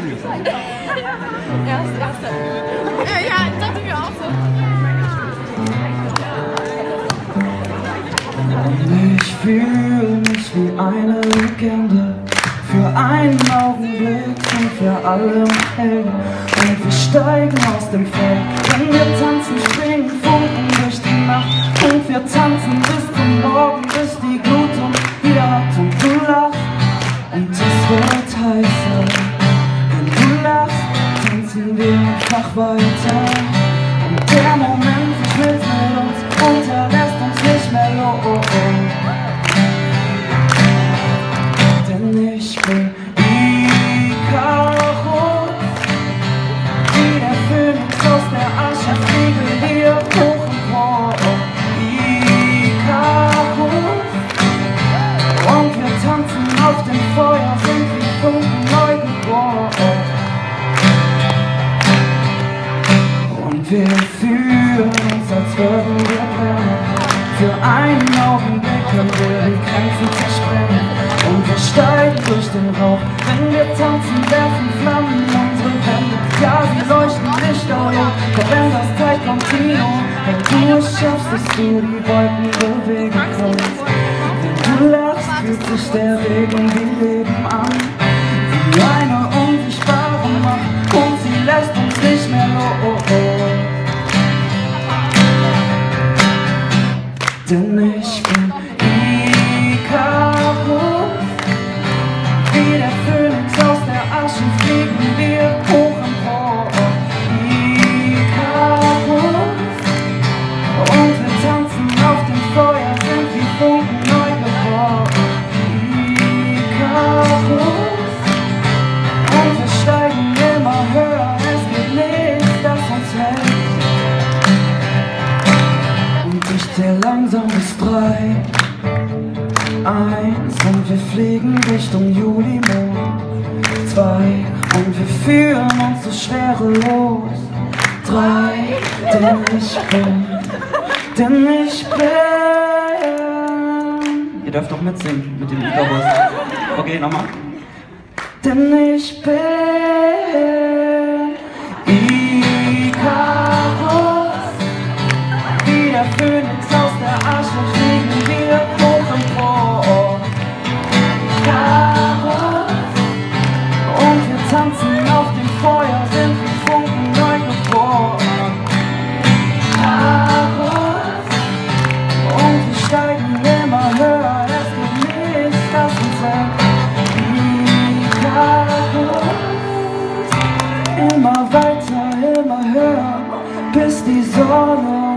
Ja, dachte ich mir auch so. Und ich fühle mich wie eine Legende, für einen Augenblick sind wir alle Helden. Und wir steigen aus dem Feld, wenn wir tanzen, springen Funken durch die Nacht. Und wir tanzen bis zum Morgen, bis die Glut uns wieder hat. Und du lachst und es wird heißer. Wenn du lachst, tanzen wir einfach weiter. Und der Moment verschmilzt mit uns und er lässt uns nicht mehr los. Denn ich bin Ikarus, wie der Phönix aus der Asche fliegen wir hoch empor. Ikarus, und wir tanzen auf dem Feuer, sind wie Funken neu geboren. Und wir fühlen uns, als würden wir brennen. Für einen Augenblick können wir die Grenzen zersprengen. Und wir steigen durch den Rauch, wenn wir tanzen, werfen Flammen unsere Wände. Ja, sie leuchten lichterloh, doch wenn das Zeit kommt, Tino, wenn du es schaffst, dass du die Wolken bewegen kannst. Wenn du lachst, fühlt sich der Regen wie Leben an, wie eine unsichtbare Macht, und sie lässt uns nicht mehr los. Denn ich bin Ikarus, wie der Phönix aus der Asche fliegen wir hoch empor. Ikarus, und wir tanzen auf dem Feuer, sind wie Funken neu geboren. Ikarus, und wir steigen immer höher, es gibt nichts, das uns hält. Und ich zähl langsam bis 3, 1, und wir fliegen Richtung Julimond. 2, und wir fühlen uns so schwerelos. 3, denn ich bin. Ihr dürft doch mitsingen mit dem Ikarus. Okay, nochmal. Denn ich bin Ikarus, wie der Phönix aus der Asche fliegen wir hoch empor. Ikarus, und wir tanzen auf dem Feuer, sind wie Funken neu geboren. Ikarus, und wir steigen immer höher, es gibt nichts, das uns hält. Ikarus, immer weiter, immer höher, bis die Sonne